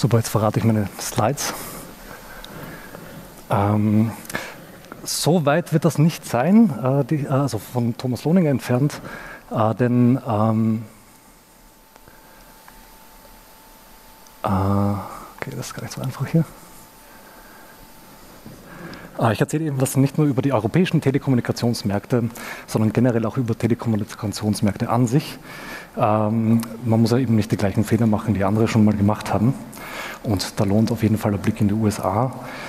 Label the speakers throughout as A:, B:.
A: Super, jetzt verrate ich meine Slides. So weit wird das nicht sein, also von Thomas Lohninger entfernt, denn okay, das ist gar nicht so einfach hier. Ich erzähle eben was nicht nur über die europäischen Telekommunikationsmärkte, sondern generell auch über Telekommunikationsmärkte an sich. Man muss ja eben nicht die gleichen Fehler machen, die andere schon mal gemacht haben. Und da lohnt auf jeden Fall der Blick in die USA.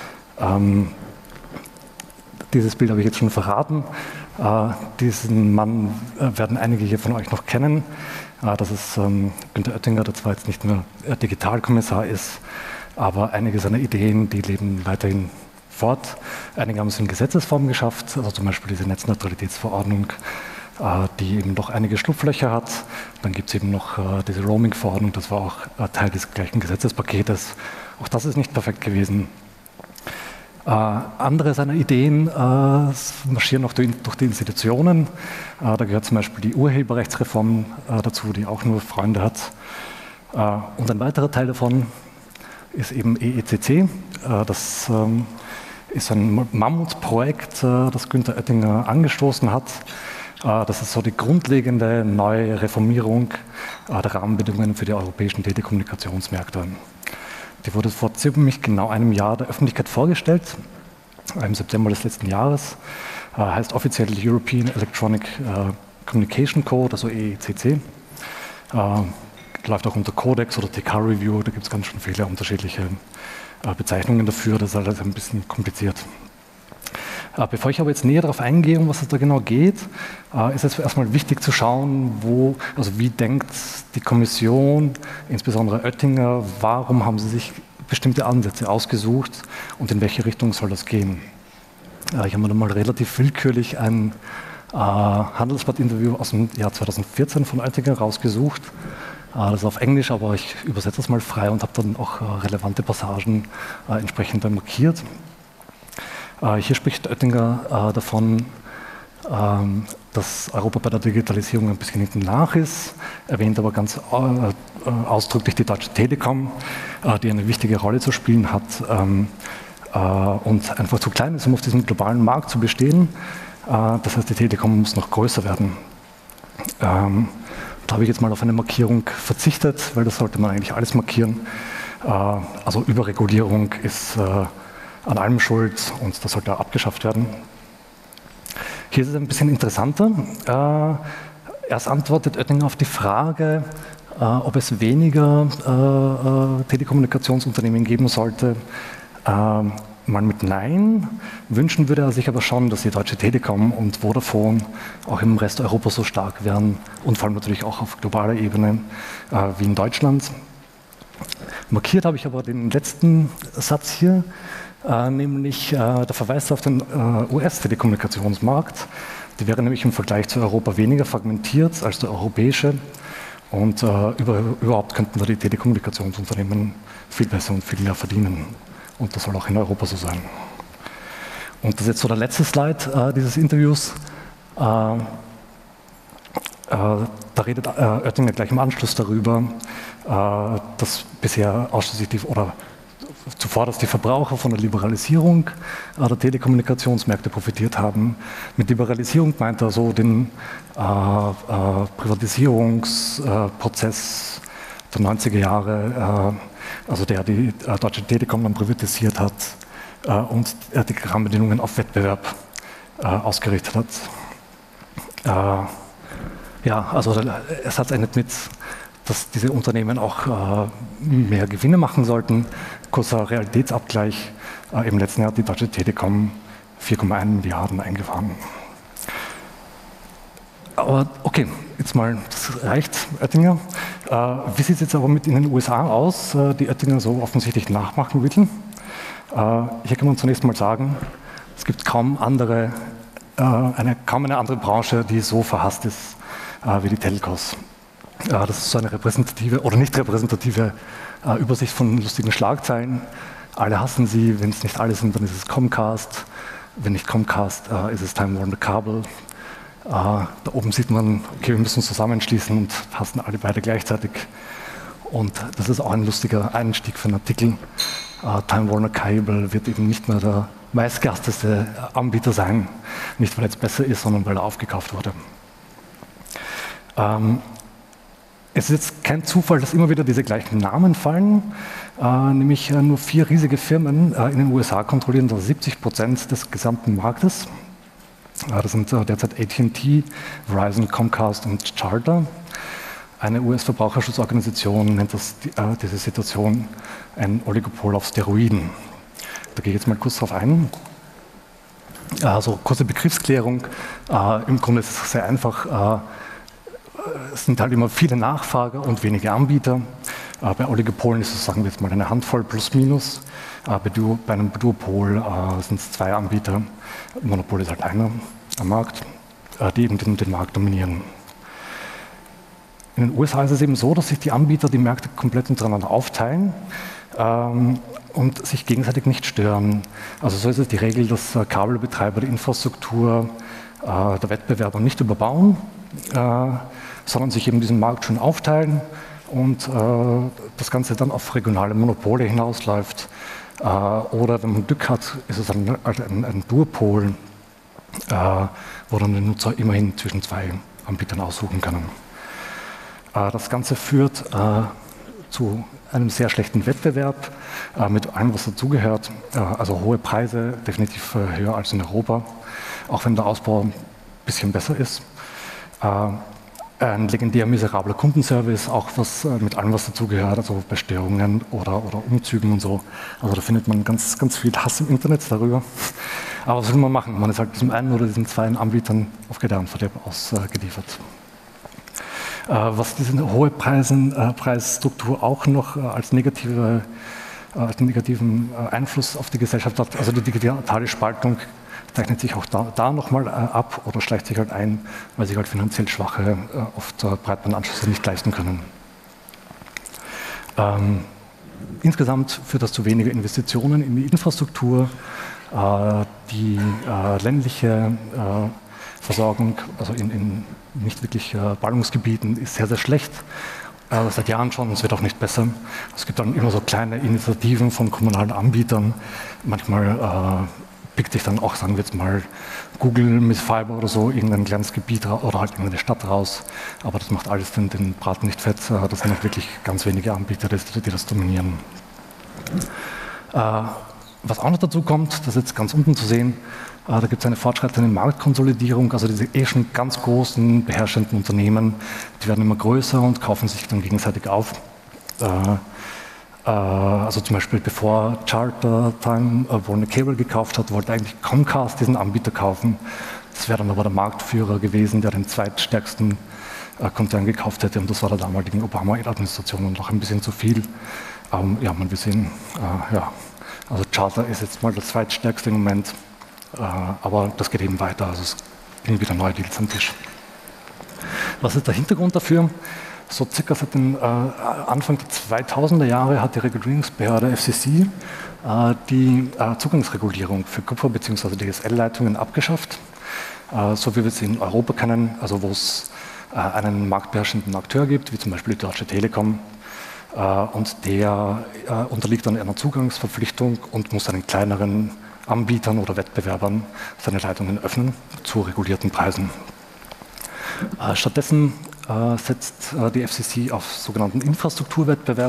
A: Dieses Bild habe ich jetzt schon verraten. Diesen Mann werden einige hier von euch noch kennen. Das ist Günther Oettinger, der zwar jetzt nicht mehr Digitalkommissar ist, aber einige seiner Ideen, die leben weiterhin fort. Einige haben es in Gesetzesform geschafft, also zum Beispiel diese Netzneutralitätsverordnung, die eben doch einige Schlupflöcher hat. Dann gibt es eben noch diese Roaming-Verordnung, das war auch Teil des gleichen Gesetzespaketes. Auch das ist nicht perfekt gewesen. Andere seiner Ideen marschieren noch durch die Institutionen. Da gehört zum Beispiel die Urheberrechtsreform dazu, die auch nur Freunde hat. Und ein weiterer Teil davon ist eben EECC. Das ist ein Mammutprojekt, das Günther Oettinger angestoßen hat. Das ist so die grundlegende neue Reformierung der Rahmenbedingungen für die europäischen Telekommunikationsmärkte. Die wurde vor ziemlich genau einem Jahr der Öffentlichkeit vorgestellt, im September des letzten Jahres. Heißt offiziell European Electronic Communication Code, also EECC. Läuft auch unter Codex oder TK Review, da gibt es ganz schön viele unterschiedliche Bezeichnungen dafür, das ist alles ein bisschen kompliziert. Bevor ich aber jetzt näher darauf eingehe, um was es da genau geht, ist es erstmal wichtig zu schauen, wie denkt die Kommission, insbesondere Oettinger, warum haben sie sich bestimmte Ansätze ausgesucht und in welche Richtung soll das gehen. Ich habe mir dann mal relativ willkürlich ein Handelsblatt-Interview aus dem Jahr 2014 von Oettinger rausgesucht. Das ist auf Englisch, aber ich übersetze das mal frei und habe dann auch relevante Passagen entsprechend dann markiert. Hier spricht Oettinger davon, dass Europa bei der Digitalisierung ein bisschen hinten nach ist, erwähnt aber ganz ausdrücklich die Deutsche Telekom, die eine wichtige Rolle zu spielen hat und einfach zu klein ist, um auf diesem globalen Markt zu bestehen. Das heißt, die Telekom muss noch größer werden. Da habe ich jetzt mal auf eine Markierung verzichtet, weil das sollte man eigentlich alles markieren. Also Überregulierung ist an allem schuld und das sollte abgeschafft werden. Hier ist es ein bisschen interessanter. Erst antwortet Oettinger auf die Frage, ob es weniger Telekommunikationsunternehmen geben sollte. Mal mit Nein. Wünschen würde er sich aber schon, dass die Deutsche Telekom und Vodafone auch im Rest Europas so stark wären und vor allem natürlich auch auf globaler Ebene wie in Deutschland. Markiert habe ich aber den letzten Satz hier, nämlich der Verweis auf den US-Telekommunikationsmarkt. Die wäre nämlich im Vergleich zu Europa weniger fragmentiert als der europäische und überhaupt könnten da die Telekommunikationsunternehmen viel besser und viel mehr verdienen. Und das soll auch in Europa so sein. Und das ist jetzt so der letzte Slide dieses Interviews. Da redet Oettinger gleich im Anschluss darüber, dass bisher ausschließlich zuvor, dass die Verbraucher von der Liberalisierung der Telekommunikationsmärkte profitiert haben. Mit Liberalisierung meint er so den Privatisierungsprozess der 90er Jahre, also der die Deutsche Telekom dann privatisiert hat und die Rahmenbedingungen auf Wettbewerb ausgerichtet hat. Ja, also der Satz endet mit, dass diese Unternehmen auch mehr Gewinne machen sollten. Kurzer Realitätsabgleich. Im letzten Jahr hat die Deutsche Telekom 4,1 Milliarden eingefahren. Aber okay, jetzt mal, das reicht, Oettinger. Wie sieht es jetzt aber mit in den USA aus, die Oettinger so offensichtlich nachmachen will? Hier kann man zunächst mal sagen, es gibt kaum eine andere Branche, die so verhasst ist wie die Telcos. Das ist so eine repräsentative oder nicht repräsentative Übersicht von lustigen Schlagzeilen. Alle hassen sie, wenn es nicht alle sind, dann ist es Comcast. Wenn nicht Comcast, ist es Time Warner Cable. Da oben sieht man, okay, wir müssen uns zusammenschließen und hassen alle beide gleichzeitig. Und das ist auch ein lustiger Einstieg für einen Artikel. Time Warner Cable wird eben nicht mehr der meistgasteste Anbieter sein, nicht weil er jetzt besser ist, sondern weil er aufgekauft wurde. Es ist jetzt kein Zufall, dass immer wieder diese gleichen Namen fallen, nämlich nur 4 riesige Firmen in den USA kontrollieren da 70% des gesamten Marktes. Das sind derzeit AT&T, Verizon, Comcast und Charter. Eine US-Verbraucherschutzorganisation nennt diese Situation ein Oligopol auf Steroiden. Da gehe ich jetzt mal kurz drauf ein. Also kurze Begriffsklärung. Im Grunde ist es sehr einfach. Es sind halt immer viele Nachfrager und wenige Anbieter. Bei Oligopolen ist es, sagen wir jetzt mal, eine Handvoll plus minus. Bei einem Duopol sind es 2 Anbieter. Monopol ist halt einer am Markt, die eben den Markt dominieren. In den USA ist es eben so, dass sich die Anbieter die Märkte komplett untereinander aufteilen und sich gegenseitig nicht stören. Also so ist es die Regel, dass Kabelbetreiber die Infrastruktur der Wettbewerber nicht überbauen, sondern sich eben diesen Markt schon aufteilen und das Ganze dann auf regionale Monopole hinausläuft. Oder wenn man Glück hat, ist es ein Duopol, wo dann die Nutzer immerhin zwischen 2 Anbietern aussuchen können. Das Ganze führt zu einem sehr schlechten Wettbewerb mit allem, was dazugehört. Also hohe Preise, definitiv höher als in Europa, auch wenn der Ausbau ein bisschen besser ist. Ein legendär miserabler Kundenservice, auch was mit allem, was dazugehört, also bei Störungen oder Umzügen und so. Also da findet man ganz, ganz viel Hass im Internet darüber. Aber was will man machen? Man ist halt diesem einen oder diesen 2 Anbietern auf Gedeih und Verderb ausgeliefert. Was diese hohe Preisstruktur auch noch als negativen Einfluss auf die Gesellschaft hat, also die digitale Spaltung zeichnet sich auch da nochmal ab oder schleicht sich halt ein, weil sich halt finanziell Schwache oft Breitbandanschlüsse nicht leisten können. Insgesamt führt das zu weniger Investitionen in die Infrastruktur. Die ländliche Versorgung, also in nicht wirklich Ballungsgebieten, ist sehr, sehr schlecht. Seit Jahren schon, es wird auch nicht besser. Es gibt dann immer so kleine Initiativen von kommunalen Anbietern. Manchmal pickt sich dann auch, sagen wir jetzt mal, Google mit Fiber oder so, irgendein kleines Gebiet oder halt irgendeine Stadt raus. Aber das macht alles den Braten nicht fett. Das sind auch wirklich ganz wenige Anbieter, die das dominieren. Was auch noch dazu kommt, das ist jetzt ganz unten zu sehen, da gibt es eine fortschreitende Marktkonsolidierung, also diese schon ganz großen, beherrschenden Unternehmen, die werden immer größer und kaufen sich dann gegenseitig auf. Also zum Beispiel bevor Charter Time Warner Cable gekauft hat, wollte eigentlich Comcast diesen Anbieter kaufen. Das wäre dann aber der Marktführer gewesen, der den zweitstärksten Konzern gekauft hätte, und das war der damaligen Obama-Administration und noch ein bisschen zu viel. Ja, man will sehen, ja. Also Charter ist jetzt mal das zweitstärkste im Moment, aber das geht eben weiter, also es sind wieder neue Deals am Tisch. Was ist der Hintergrund dafür? So circa seit dem Anfang der 2000er Jahre hat die Regulierungsbehörde FCC die Zugangsregulierung für Kupfer- bzw. DSL-Leitungen abgeschafft, so wie wir es in Europa kennen, also wo es einen marktbeherrschenden Akteur gibt, wie zum Beispiel die Deutsche Telekom, und der unterliegt dann einer Zugangsverpflichtung und muss einen kleineren Anbietern oder Wettbewerbern seine Leitungen öffnen zu regulierten Preisen. Stattdessen setzt die FCC auf sogenannten Infrastrukturwettbewerb.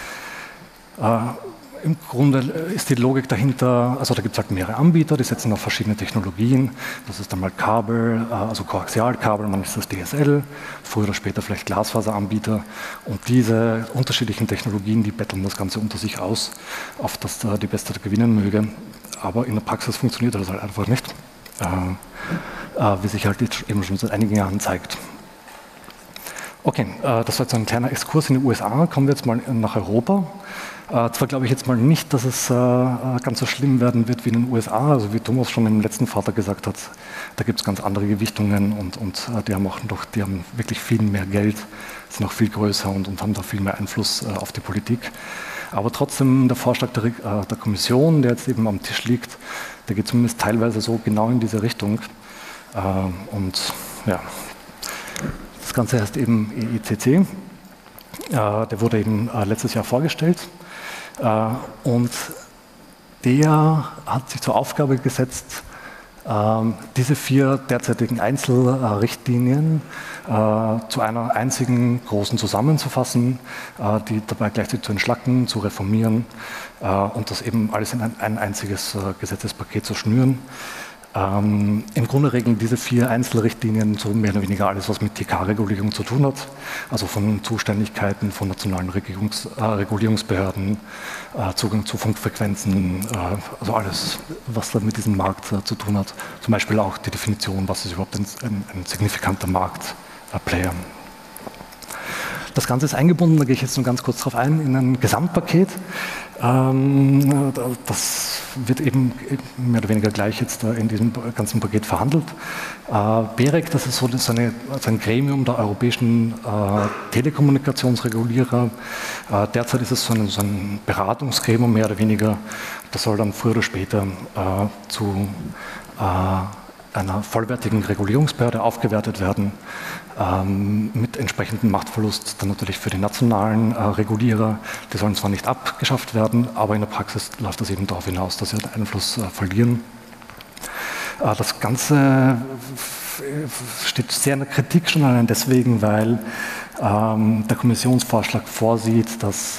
A: Im Grunde ist die Logik dahinter, also da gibt es halt mehrere Anbieter, die setzen auf verschiedene Technologien. Das ist dann mal Kabel, also Koaxialkabel, man ist das DSL, früher oder später vielleicht Glasfaseranbieter. Und diese unterschiedlichen Technologien, die betteln das Ganze unter sich aus, auf das die Beste gewinnen möge. Aber in der Praxis funktioniert das halt einfach nicht, wie sich halt jetzt eben schon seit einigen Jahren zeigt. Okay, das war jetzt ein kleiner Exkurs in die USA. Kommen wir jetzt mal nach Europa. Zwar glaube ich jetzt mal nicht, dass es ganz so schlimm werden wird wie in den USA, also wie Thomas schon im letzten Vortrag gesagt hat, da gibt es ganz andere Gewichtungen und die haben wirklich viel mehr Geld, sind auch viel größer und haben da viel mehr Einfluss auf die Politik. Aber trotzdem der Vorschlag der Kommission, der jetzt eben am Tisch liegt, der geht zumindest teilweise so genau in diese Richtung. Und ja, das Ganze heißt eben EICC. Der wurde eben letztes Jahr vorgestellt und der hat sich zur Aufgabe gesetzt, diese 4 derzeitigen Einzelrichtlinien zu einer einzigen großen zusammenzufassen, die dabei gleichzeitig zu entschlacken, zu reformieren und das eben alles in ein einziges Gesetzespaket zu schnüren. Im Grunde regeln diese 4 Einzelrichtlinien so mehr oder weniger alles, was mit TK-Regulierung zu tun hat, also von Zuständigkeiten von nationalen Regulierungsbehörden, Zugang zu Funkfrequenzen, also alles, was da mit diesem Markt zu tun hat. Zum Beispiel auch die Definition, was ist überhaupt ein signifikanter Marktplayer. Das Ganze ist eingebunden, da gehe ich jetzt nur ganz kurz drauf ein, in ein Gesamtpaket. Das wird eben mehr oder weniger gleich jetzt in diesem ganzen Paket verhandelt. BEREC, das ist so ein Gremium der europäischen Telekommunikationsregulierer. Derzeit ist es so ein Beratungsgremium, mehr oder weniger. Das soll dann früher oder später zu einer vollwertigen Regulierungsbehörde aufgewertet werden, mit entsprechendem Machtverlust dann natürlich für die nationalen Regulierer. Die sollen zwar nicht abgeschafft werden, aber in der Praxis läuft das eben darauf hinaus, dass sie den Einfluss verlieren. Das Ganze steht sehr in der Kritik schon allein deswegen, weil der Kommissionsvorschlag vorsieht, dass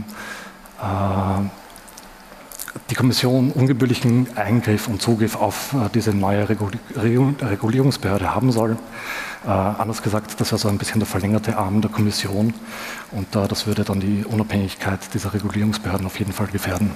A: die Kommission ungebührlichen Eingriff und Zugriff auf diese neue Regulierungsbehörde haben soll. Anders gesagt, das wäre so ein bisschen der verlängerte Arm der Kommission und das würde dann die Unabhängigkeit dieser Regulierungsbehörden auf jeden Fall gefährden.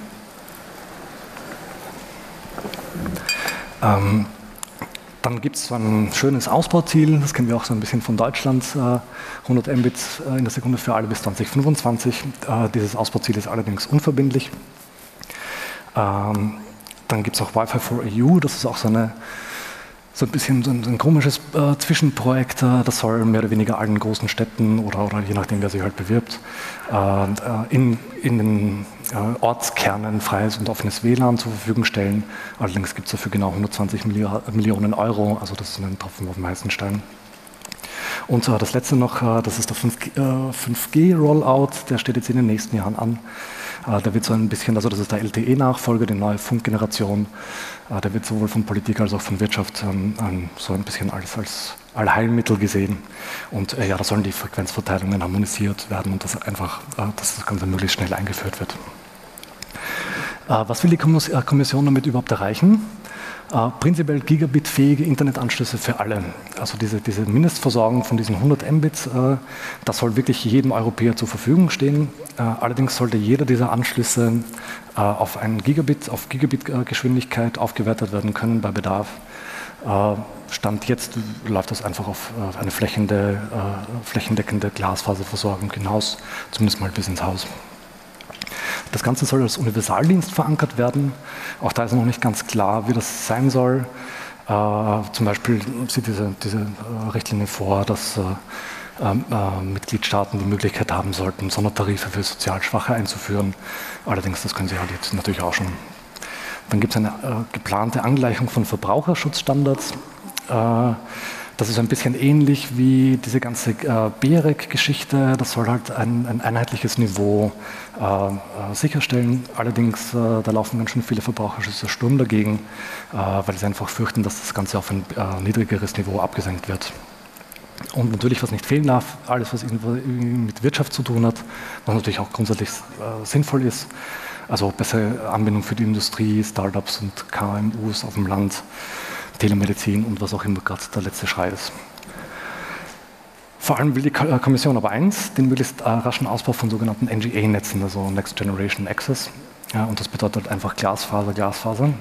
A: Dann gibt es so ein schönes Ausbauziel, das kennen wir auch so ein bisschen von Deutschland, 100 Mbit in der Sekunde für alle bis 2025. Dieses Ausbauziel ist allerdings unverbindlich. Dann gibt es auch Wi-Fi for EU, das ist auch so ein bisschen so ein komisches Zwischenprojekt, das soll mehr oder weniger allen großen Städten oder je nachdem, wer sich halt bewirbt, in den Ortskernen freies und offenes WLAN zur Verfügung stellen. Allerdings gibt es dafür genau 120 Millionen Euro, also das ist ein Tropfen auf dem heißen Stein. Und das letzte noch, das ist der 5G-Rollout, der steht jetzt in den nächsten Jahren an. Da wird so ein bisschen, also das ist der LTE-Nachfolger, die neue Funkgeneration, der wird sowohl von Politik als auch von Wirtschaft so ein bisschen als Allheilmittel gesehen. Und ja, da sollen die Frequenzverteilungen harmonisiert werden und dass das Ganze möglichst schnell eingeführt wird. Was will die Kommission damit überhaupt erreichen? Prinzipiell gigabitfähige Internetanschlüsse für alle. Also diese Mindestversorgung von diesen 100 Mbit, das soll wirklich jedem Europäer zur Verfügung stehen. Allerdings sollte jeder dieser Anschlüsse auf Gigabit-Geschwindigkeit aufgewertet werden können bei Bedarf. Stand jetzt läuft das einfach auf eine flächendeckende Glasfaserversorgung hinaus, zumindest mal bis ins Haus. Das Ganze soll als Universaldienst verankert werden. Auch da ist noch nicht ganz klar, wie das sein soll. Zum Beispiel sieht diese Richtlinie vor, dass Mitgliedstaaten die Möglichkeit haben sollten, Sondertarife für sozial Schwache einzuführen. Allerdings, das können sie halt jetzt natürlich auch schon. Dann gibt es eine geplante Angleichung von Verbraucherschutzstandards. Das ist ein bisschen ähnlich wie diese ganze BEREC-Geschichte. Das soll halt ein einheitliches Niveau sicherstellen. Allerdings, da laufen ganz schön viele Verbraucherschützer Sturm dagegen, weil sie einfach fürchten, dass das Ganze auf ein niedrigeres Niveau abgesenkt wird. Und natürlich, was nicht fehlen darf, alles, was irgendwie mit Wirtschaft zu tun hat, was natürlich auch grundsätzlich sinnvoll ist. Also bessere Anbindung für die Industrie, Startups und KMUs auf dem Land, Telemedizin und was auch immer gerade der letzte Schrei ist. Vor allem will die Kommission aber eins, den möglichst raschen Ausbau von sogenannten NGA-Netzen, also Next Generation Access. Ja, und das bedeutet einfach Glasfaser.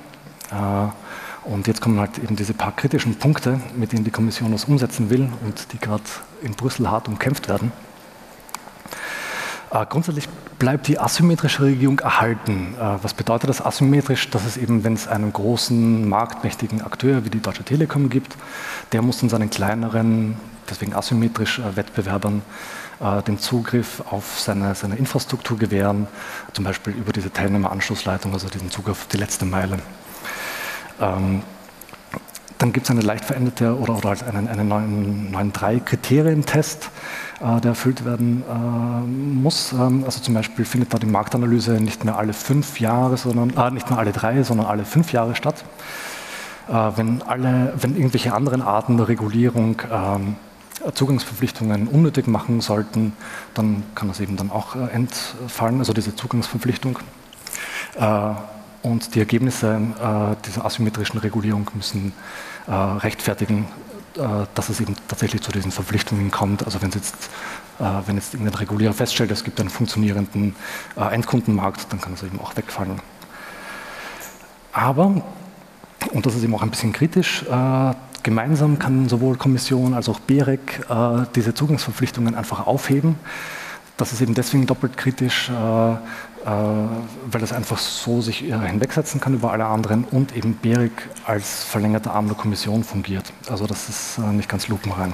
A: Und jetzt kommen halt eben diese paar kritischen Punkte, mit denen die Kommission das umsetzen will und die gerade in Brüssel hart umkämpft werden. Grundsätzlich bleibt die asymmetrische Regelung erhalten. Was bedeutet das asymmetrisch? Das ist eben, wenn es einen großen, marktmächtigen Akteur wie die Deutsche Telekom gibt, der muss dann seinen kleineren, deswegen asymmetrisch Wettbewerbern den Zugriff auf seine Infrastruktur gewähren, zum Beispiel über diese Teilnehmeranschlussleitung, also diesen Zugriff auf die letzte Meile. Dann gibt es eine leicht veränderte oder halt einen neuen 3-Kriterien-Test, der erfüllt werden muss. Also zum Beispiel findet da die Marktanalyse nicht mehr alle 5 Jahre, sondern nicht mehr alle 3, sondern alle 5 Jahre statt. Wenn irgendwelche anderen Arten der Regulierung Zugangsverpflichtungen unnötig machen sollten, dann kann das eben dann auch entfallen, also diese Zugangsverpflichtung. Und die Ergebnisse dieser asymmetrischen Regulierung müssen rechtfertigen, dass es eben tatsächlich zu diesen Verpflichtungen kommt. Also wenn jetzt irgendein Regulierer feststellt, es gibt einen funktionierenden Endkundenmarkt, dann kann es eben auch wegfallen. Aber, und das ist eben auch ein bisschen kritisch, gemeinsam kann sowohl Kommission als auch BEREC diese Zugangsverpflichtungen einfach aufheben. Das ist eben deswegen doppelt kritisch, weil es einfach so sich hinwegsetzen kann über alle anderen und eben BEREC als verlängerter Arm der Kommission fungiert. Also das ist nicht ganz lupenrein.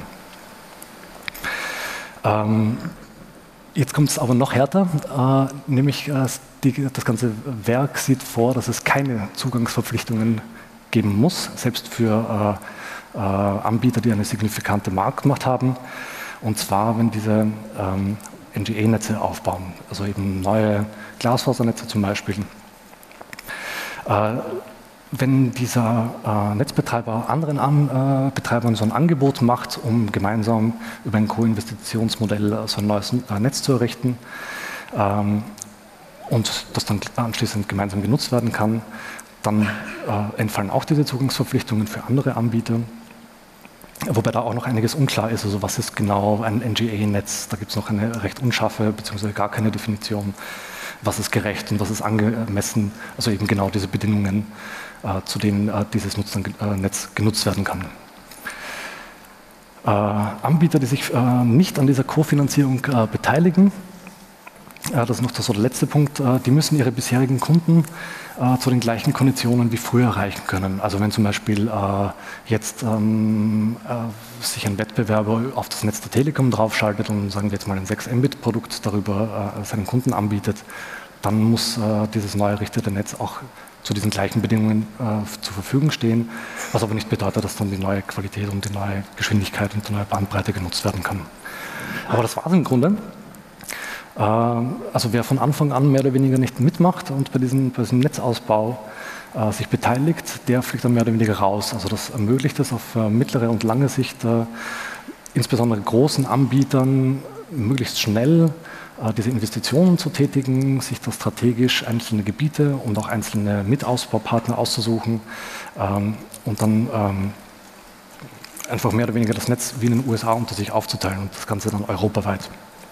A: Jetzt kommt es aber noch härter, nämlich das ganze Werk sieht vor, dass es keine Zugangsverpflichtungen geben muss, selbst für Anbieter, die eine signifikante Marktmacht haben. Und zwar, wenn diese NGE-Netze aufbauen, also eben neue Glasfasernetze zum Beispiel. Wenn dieser Netzbetreiber anderen Betreibern so ein Angebot macht, um gemeinsam über ein Co-Investitionsmodell so ein neues Netz zu errichten und das dann anschließend gemeinsam genutzt werden kann, dann entfallen auch diese Zugangsverpflichtungen für andere Anbieter. Wobei da auch noch einiges unklar ist, also was ist genau ein NGE-Netz, da gibt es noch eine recht unscharfe bzw. gar keine Definition, was ist gerecht und was ist angemessen, also eben genau diese Bedingungen, zu denen dieses Netz genutzt werden kann. Anbieter, die sich nicht an dieser Kofinanzierung beteiligen, das ist noch der letzte Punkt, die müssen ihre bisherigen Kunden zu den gleichen Konditionen wie früher erreichen können. Also wenn zum Beispiel jetzt sich ein Wettbewerber auf das Netz der Telekom draufschaltet und sagen wir jetzt mal ein 6 Mbit-Produkt darüber seinen Kunden anbietet, dann muss dieses neu errichtete Netz auch zu diesen gleichen Bedingungen zur Verfügung stehen, was aber nicht bedeutet, dass dann die neue Qualität und die neue Geschwindigkeit und die neue Bandbreite genutzt werden kann. Aber das war es im Grunde. Also wer von Anfang an mehr oder weniger nicht mitmacht und bei diesem Netzausbau sich beteiligt, der fliegt dann mehr oder weniger raus. Also das ermöglicht es auf mittlere und lange Sicht insbesondere großen Anbietern möglichst schnell diese Investitionen zu tätigen, sich da strategisch einzelne Gebiete und auch einzelne Mitausbaupartner auszusuchen und dann einfach mehr oder weniger das Netz wie in den USA unter sich aufzuteilen und das Ganze dann europaweit.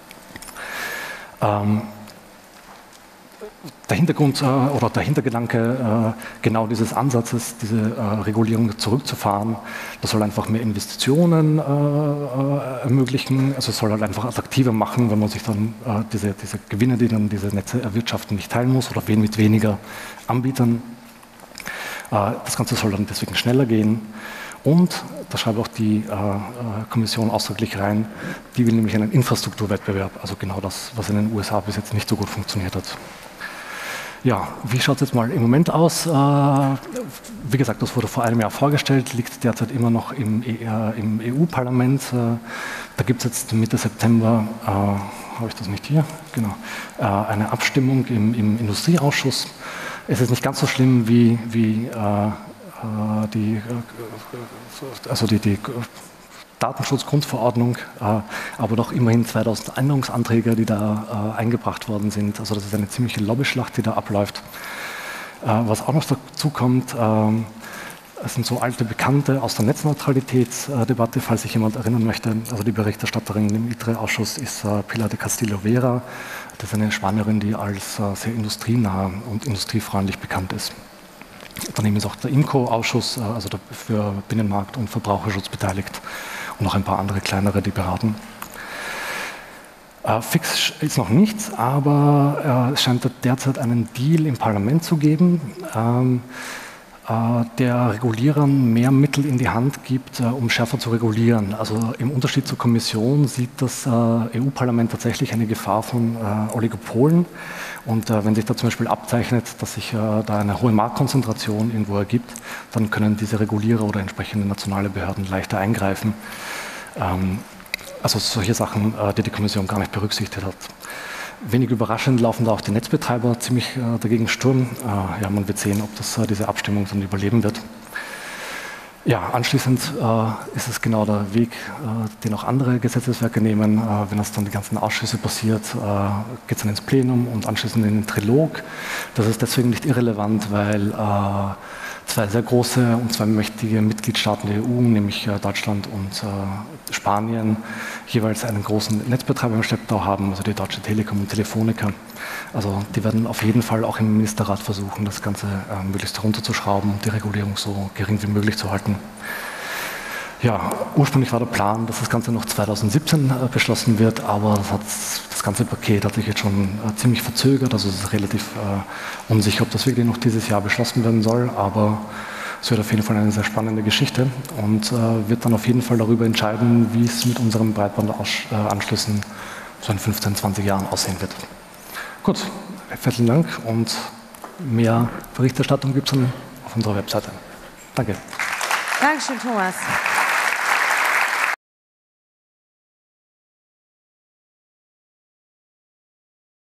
A: Der Hintergrund oder der Hintergedanke genau dieses Ansatzes, diese Regulierung zurückzufahren, das soll einfach mehr Investitionen ermöglichen, also es soll halt einfach attraktiver machen, wenn man sich dann diese Gewinne, die dann diese Netze erwirtschaften, nicht teilen muss oder mit weniger Anbietern. Das Ganze soll dann deswegen schneller gehen. Und, da schreibt auch die Kommission ausdrücklich rein, die will nämlich einen Infrastrukturwettbewerb, also genau das, was in den USA bis jetzt nicht so gut funktioniert hat. Ja, wie schaut es jetzt mal im Moment aus? Wie gesagt, das wurde vor einem Jahr vorgestellt, liegt derzeit immer noch im EU-Parlament. Da gibt es jetzt Mitte September, habe ich das nicht hier? Genau, eine Abstimmung im Industrieausschuss. Es ist nicht ganz so schlimm wie die Datenschutzgrundverordnung, aber doch immerhin 2000 Änderungsanträge, die da eingebracht worden sind. Also das ist eine ziemliche Lobbyschlacht, die da abläuft. Was auch noch dazu kommt, es sind so alte Bekannte aus der Netzneutralitätsdebatte, falls sich jemand erinnern möchte. Also die Berichterstatterin im ITRE-Ausschuss ist Pilar de Castillo Vera. Das ist eine Spanierin, die als sehr industrienah und industriefreundlich bekannt ist. Daneben ist auch der IMCO-Ausschuss, also für Binnenmarkt und Verbraucherschutz beteiligt und noch ein paar andere kleinere, die beraten. Fix ist noch nichts, aber es scheint derzeit einen Deal im Parlament zu geben. der Regulierern mehr Mittel in die Hand gibt, um schärfer zu regulieren. Also im Unterschied zur Kommission sieht das EU-Parlament tatsächlich eine Gefahr von Oligopolen. Und wenn sich da zum Beispiel abzeichnet, dass sich da eine hohe Marktkonzentration irgendwo ergibt, dann können diese Regulierer oder entsprechende nationale Behörden leichter eingreifen. Also solche Sachen, die die Kommission gar nicht berücksichtigt hat. Wenig überraschend laufen da auch die Netzbetreiber ziemlich dagegen Sturm. Ja, man wird sehen, ob das diese Abstimmung dann überleben wird. Ja, anschließend ist es genau der Weg, den auch andere Gesetzeswerke nehmen. Wenn das dann die ganzen Ausschüsse passiert, geht es dann ins Plenum und anschließend in den Trilog. Das ist deswegen nicht irrelevant, weil zwei sehr große und zwei mächtige Mitgliedstaaten der EU, nämlich Deutschland und Spanien, jeweils einen großen Netzbetreiber im Schlepptau haben, also die Deutsche Telekom und Telefonica. Also die werden auf jeden Fall auch im Ministerrat versuchen, das Ganze möglichst runterzuschrauben und die Regulierung so gering wie möglich zu halten. Ja, ursprünglich war der Plan, dass das Ganze noch 2017 beschlossen wird, aber das ganze Paket hat sich jetzt schon ziemlich verzögert, also es ist relativ unsicher, ob das wirklich noch dieses Jahr beschlossen werden soll, aber es wird auf jeden Fall eine sehr spannende Geschichte und wird dann auf jeden Fall darüber entscheiden, wie es mit unseren Breitbandanschlüssen so in 15, 20 Jahren aussehen wird. Gut, vielen Dank und mehr Berichterstattung gibt es dann auf unserer Webseite. Danke.
B: Dankeschön, Thomas.